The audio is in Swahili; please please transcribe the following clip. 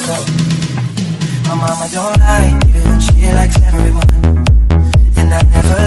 My mama don't like you, and she likes everyone. And I never